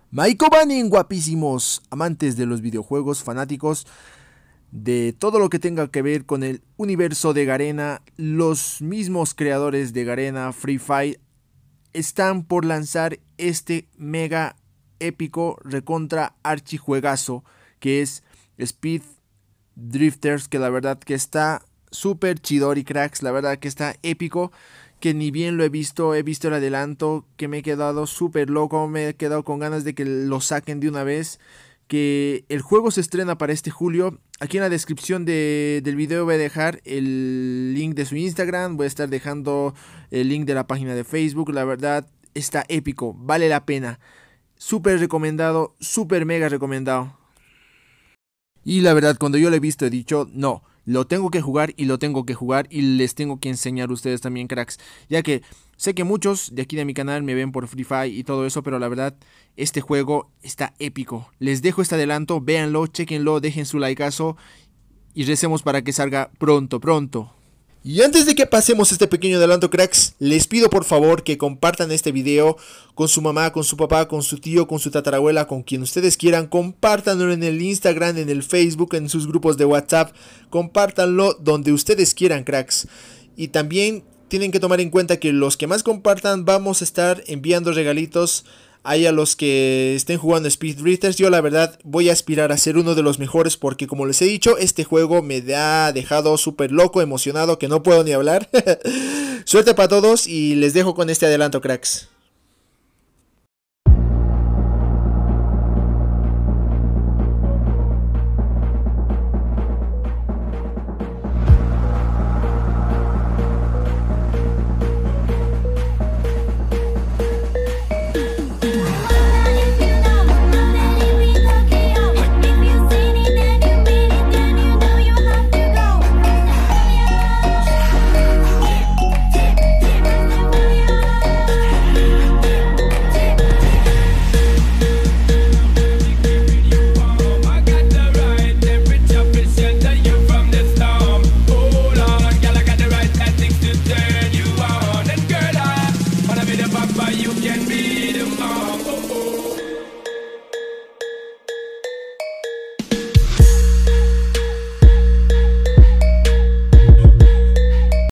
Maiko Banning, guapísimos, amantes de los videojuegos, fanáticos de todo lo que tenga que ver con el universo de Garena. Los mismos creadores de Garena, Free Fire, están por lanzar este mega épico recontra archijuegazo que es Speed Drifters, que la verdad que está súper chidori, cracks, la verdad que está épico, que ni bien lo he visto el adelanto, que me he quedado súper loco, me he quedado con ganas de que lo saquen de una vez, que el juego se estrena para este julio. Aquí en la descripción del video voy a dejar el link de su Instagram, voy a estar dejando el link de la página de Facebook. La verdad está épico, vale la pena, súper recomendado, súper mega recomendado. Y la verdad, cuando yo lo he visto he dicho, no, lo tengo que jugar y lo tengo que jugar y les tengo que enseñar a ustedes también, cracks. Ya que sé que muchos de aquí de mi canal me ven por Free Fire y todo eso, pero la verdad, este juego está épico. Les dejo este adelanto, véanlo, chequenlo, dejen su likeazo y recemos para que salga pronto. Y antes de que pasemos este pequeño adelanto, cracks, les pido por favor que compartan este video con su mamá, con su papá, con su tío, con su tatarabuela, con quien ustedes quieran. Compártanlo en el Instagram, en el Facebook, en sus grupos de WhatsApp. Compártanlo donde ustedes quieran, cracks. Y también tienen que tomar en cuenta que los que más compartan vamos a estar enviando regalitos ahí a los que estén jugando Speed Drifters. Yo la verdad voy a aspirar a ser uno de los mejores porque, como les he dicho, este juego me ha dejado súper loco, emocionado, que no puedo ni hablar. Suerte para todos y les dejo con este adelanto, cracks.